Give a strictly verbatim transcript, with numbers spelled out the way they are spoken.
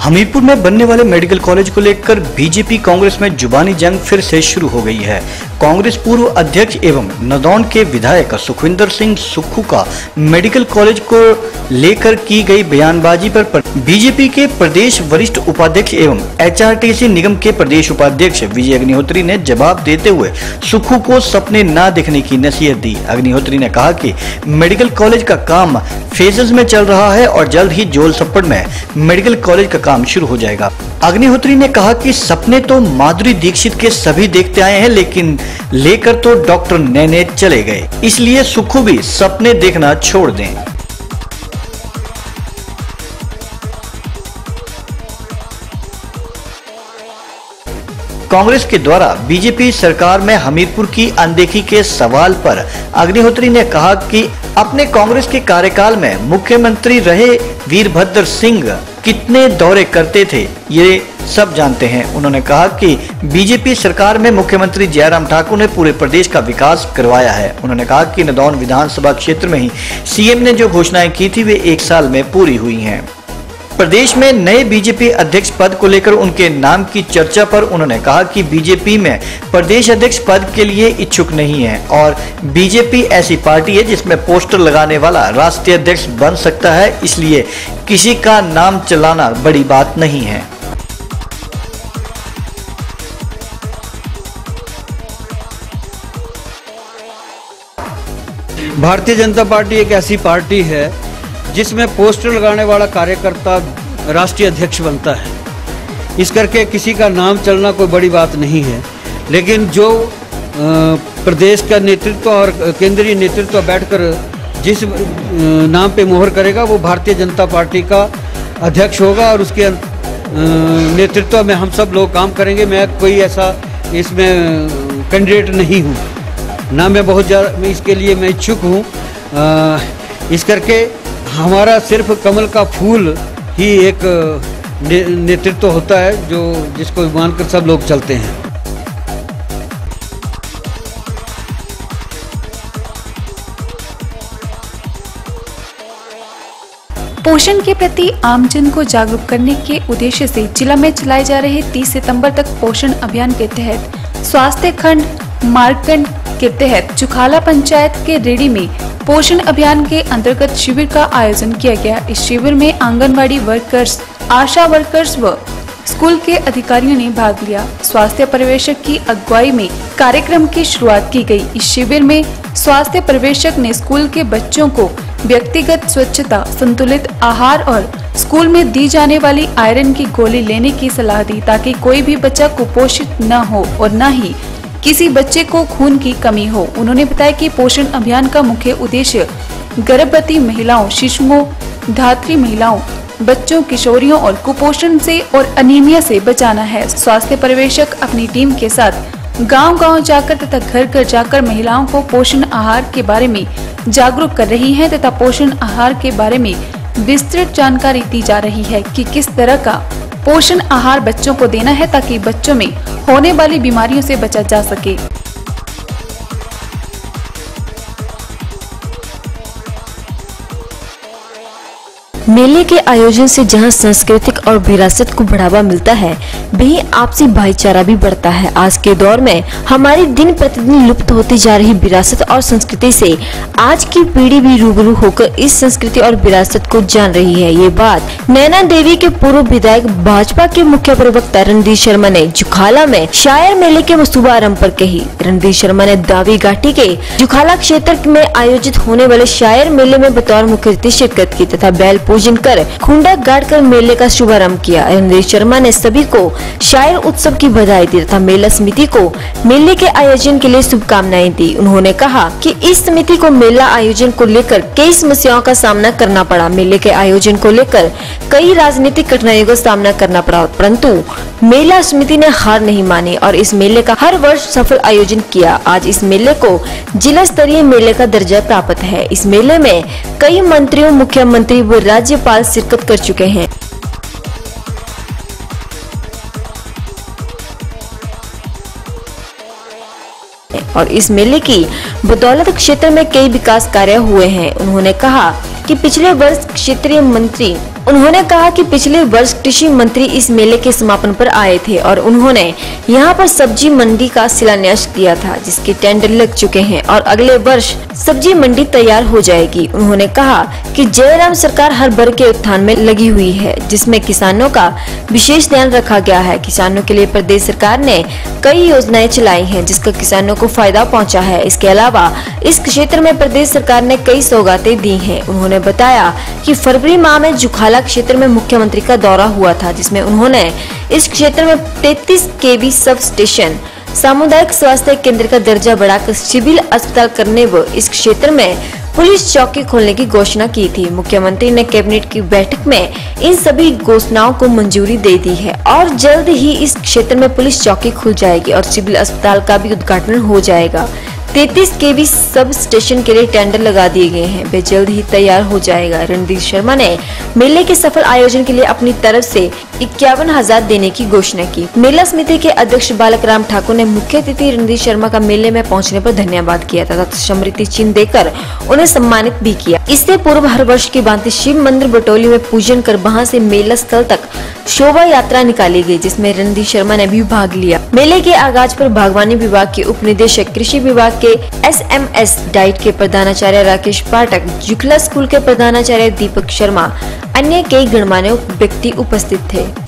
हमीरपुर में बनने वाले मेडिकल कॉलेज को लेकर बीजेपी कांग्रेस में जुबानी जंग फिर से शुरू हो गई है। कांग्रेस पूर्व अध्यक्ष एवं नदौन के विधायक सुखविंदर सिंह सुक्खू का मेडिकल कॉलेज को लेकर की गई बयानबाजी पर बीजेपी के प्रदेश वरिष्ठ उपाध्यक्ष एवं एचआरटीसी निगम के प्रदेश उपाध्यक्ष विजय अग्निहोत्री ने जवाब देते हुए सुक्खू को सपने न देखने की नसीहत दी। अग्निहोत्री ने कहा कि मेडिकल कॉलेज का काम फेजेस में चल रहा है और जल्द ही जोल सप्पड़ में मेडिकल कॉलेज का काम शुरू हो जाएगा। अग्निहोत्री ने कहा कि सपने तो माधुरी दीक्षित के सभी देखते आए हैं, लेकिन लेकर तो डॉक्टर नैने चले गए, इसलिए सुक्खू भी सपने देखना छोड़ दें। कांग्रेस के द्वारा बीजेपी सरकार में हमीरपुर की अनदेखी के सवाल पर अग्निहोत्री ने कहा कि अपने कांग्रेस के कार्यकाल में मुख्यमंत्री रहे वीरभद्र सिंह कितने दौरे करते थे ये सब जानते हैं। उन्होंने कहा कि बीजेपी सरकार में मुख्यमंत्री जयराम ठाकुर ने पूरे प्रदेश का विकास करवाया है। उन्होंने कहा कि नदौन विधानसभा क्षेत्र में ही सीएम ने जो घोषणाएं की थी वे एक साल में पूरी हुई हैं। प्रदेश में नए बीजेपी अध्यक्ष पद को लेकर उनके नाम की चर्चा पर उन्होंने कहा कि बीजेपी में प्रदेश अध्यक्ष पद के लिए इच्छुक नहीं है और बीजेपी ऐसी पार्टी है जिसमें पोस्टर लगाने वाला राष्ट्रीय अध्यक्ष बन सकता है, इसलिए किसी का नाम चलाना बड़ी बात नहीं है। भारतीय जनता पार्टी एक ऐसी पार्टी है जिसमें पोस्टर लगाने वाला कार्यकर्ता राष्ट्रीय अध्यक्ष बनता है। इस करके किसी का नाम चलना कोई बड़ी बात नहीं है, लेकिन जो प्रदेश का नेतृत्व और केंद्रीय नेतृत्व बैठकर जिस नाम पे मोहर करेगा वो भारतीय जनता पार्टी का अध्यक्ष होगा और उसके नेतृत्व में हम सब लोग काम करेंगे। मैं कोई ऐसा इसमें कैंडिडेट नहीं हूँ, ना मैं बहुत ज़्यादा इसके लिए मैं इच्छुक हूँ। इस करके हमारा सिर्फ कमल का फूल ही एक ने, नेतृत्व होता है जो जिसको मानकर सब लोग चलते हैं। पोषण के प्रति आमजन को जागरूक करने के उद्देश्य से जिला में चलाए जा रहे तीस सितंबर तक पोषण अभियान के तहत स्वास्थ्य खंड मार्कंड के तहत जुखाला पंचायत के रेडी में पोषण अभियान के अंतर्गत शिविर का आयोजन किया गया। इस शिविर में आंगनवाड़ी वर्कर्स, आशा वर्कर्स व स्कूल के अधिकारियों ने भाग लिया। स्वास्थ्य पर्यवेक्षक की अगुवाई में कार्यक्रम की शुरुआत की गई। इस शिविर में स्वास्थ्य पर्यवेक्षक ने स्कूल के बच्चों को व्यक्तिगत स्वच्छता, संतुलित आहार और स्कूल में दी जाने वाली आयरन की गोली लेने की सलाह दी ताकि कोई भी बच्चा कुपोषित न हो और न ही किसी बच्चे को खून की कमी हो। उन्होंने बताया कि पोषण अभियान का मुख्य उद्देश्य गर्भवती महिलाओं, शिशुओं, धात्री महिलाओं, बच्चों, किशोरियों और कुपोषण से और अनीमिया से बचाना है। स्वास्थ्य पर्यवेक्षक अपनी टीम के साथ गांव-गांव जाकर तथा घर घर जाकर महिलाओं को पोषण आहार के बारे में जागरूक कर रही हैं तथा पोषण आहार के बारे में विस्तृत जानकारी दी जा रही है कि किस तरह का पोषण आहार बच्चों को देना है ताकि बच्चों में होने वाली बीमारियों से बचा जा सके। मेले के आयोजन से जहां सांस्कृतिक और विरासत को बढ़ावा मिलता है, वहीं आपसी भाईचारा भी बढ़ता है। आज के दौर में हमारी दिन प्रतिदिन लुप्त होती जा रही विरासत और संस्कृति से आज की पीढ़ी भी रूबरू होकर इस संस्कृति और विरासत को जान रही है। ये बात नैना देवी के पूर्व विधायक भाजपा के मुख्य प्रवक्ता रणधीर शर्मा ने जुखाला में शायर मेले के शुभारंभ पर कही। रणधीर शर्मा ने दावी घाटी के जुखाला क्षेत्र में आयोजित होने वाले शायर मेले में बतौर मुख्य अतिथि शिरकत की तथा बैल पूजन कर खुंडा गाड़ कर मेले का शुभारंभ किया। रणधीर शर्मा ने सभी को शायर उत्सव की बधाई दी तथा मेला समिति को मेले के आयोजन के लिए शुभकामनाएं दी। उन्होंने कहा कि इस समिति को मेला आयोजन को लेकर कई समस्याओं का सामना करना पड़ा। मेले के आयोजन को लेकर कई राजनीतिक कठिनाइयों का सामना करना पड़ा, परंतु मेला समिति ने हार नहीं मानी और इस मेले का हर वर्ष सफल आयोजन किया। आज इस मेले को जिला स्तरीय मेले का दर्जा प्राप्त है। इस मेले में कई मंत्रियों, मुख्यमंत्री व राज्यपाल शिरकत कर चुके हैं। और इस मेले की बदौलत क्षेत्र में कई विकास कार्य हुए हैं। उन्होंने कहा कि पिछले वर्ष क्षेत्रीय मंत्री उन्होंने कहा कि पिछले वर्ष कृषि मंत्री इस मेले के समापन पर आए थे और उन्होंने यहां पर सब्जी मंडी का शिलान्यास किया था, जिसके टेंडर लग चुके हैं और अगले वर्ष सब्जी मंडी तैयार हो जाएगी। उन्होंने कहा कि जयराम सरकार हर वर्ग के उत्थान में लगी हुई है, जिसमें किसानों का विशेष ध्यान रखा गया है। किसानों के लिए प्रदेश सरकार ने कई योजनाएं चलाई हैं, जिसका किसानों को फायदा पहुंचा है। इसके अलावा इस क्षेत्र में प्रदेश सरकार ने कई सौगातें दी हैं। उन्होंने बताया कि फरवरी माह में जुखाला क्षेत्र में मुख्यमंत्री का दौरा हुआ था, जिसमें उन्होंने इस क्षेत्र में तैंतीस केवी सब स्टेशन, सामुदायिक स्वास्थ्य केंद्र का दर्जा बढ़ाकर सिविल अस्पताल करने व इस क्षेत्र में पुलिस चौकी खोलने की घोषणा की थी। मुख्यमंत्री ने कैबिनेट की बैठक में इन सभी घोषणाओं को मंजूरी दे दी है और जल्द ही इस क्षेत्र में पुलिस चौकी खुल जाएगी और सिविल अस्पताल का भी उद्घाटन हो जाएगा। तैंतीस केवी सब स्टेशन के लिए टेंडर लगा दिए गए हैं, वे जल्द ही तैयार हो जाएगा। रणधीर शर्मा ने मेले के सफल आयोजन के लिए अपनी तरफ से इक्यावन हजार देने की घोषणा की। मेला समिति के अध्यक्ष बालक राम ठाकुर ने मुख्य अतिथि रणधीर शर्मा का मेले में पहुंचने पर धन्यवाद किया तथा स्मृति चिन्ह देकर उन्हें सम्मानित भी किया। इससे पूर्व हर वर्ष की भांति शिव मंदिर बटोली में पूजन कर वहां से मेला स्थल तक शोभा यात्रा निकाली गई, जिसमें रणधीर शर्मा ने भी भाग लिया। मेले के आगाज पर बागवानी विभाग के उप निदेशक, कृषि विभाग के एस एम एस डाइट के प्रधानाचार्य राकेश पाठक, जुखला स्कूल के प्रधानाचार्य दीपक शर्मा, अन्य कई गणमान्य व्यक्ति उपस्थित थे।